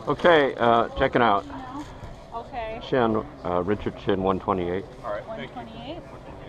Okay, check it out. Okay. Chin, Richard Chin 128. All right, thank you. 128.